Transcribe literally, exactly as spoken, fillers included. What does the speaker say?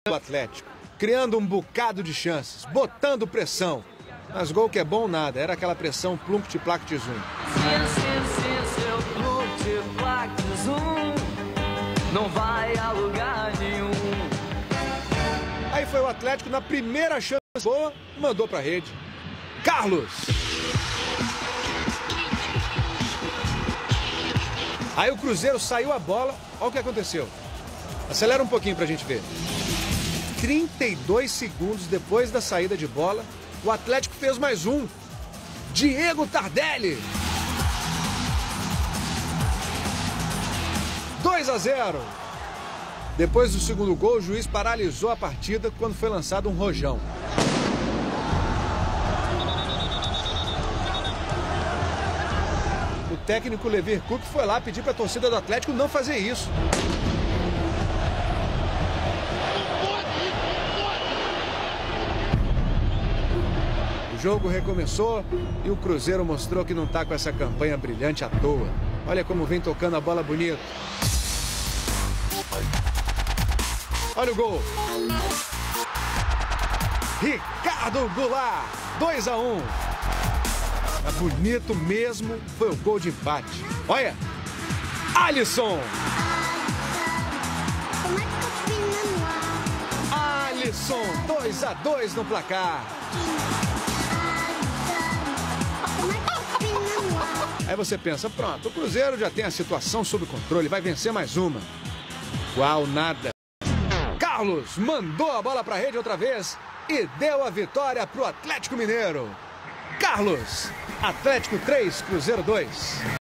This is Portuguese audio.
o Atlético, criando um bocado de chances, botando pressão. Mas gol que é bom nada, era aquela pressão plunct-plact-zum. Não vai a lugar nenhum. Aí foi o Atlético na primeira chance boa, mandou pra rede. Carlos! Aí o Cruzeiro saiu a bola, olha o que aconteceu. Acelera um pouquinho pra gente ver. trinta e dois segundos depois da saída de bola, o Atlético fez mais um. Diego Tardelli. dois a zero. Depois do segundo gol, o juiz paralisou a partida quando foi lançado um rojão. O técnico Levir Coupe foi lá pedir para a torcida do Atlético não fazer isso. O jogo recomeçou e o Cruzeiro mostrou que não está com essa campanha brilhante à toa. Olha como vem tocando a bola bonito. Olha o gol. Ricardo Goulart, dois a um. Mas bonito mesmo foi o gol de empate. Olha, Alisson. Alisson, dois a dois no placar. Aí você pensa, pronto, o Cruzeiro já tem a situação sob controle, vai vencer mais uma. Igual nada. Carlos mandou a bola para a rede outra vez e deu a vitória para o Atlético Mineiro. Carlos, Atlético três, Cruzeiro dois.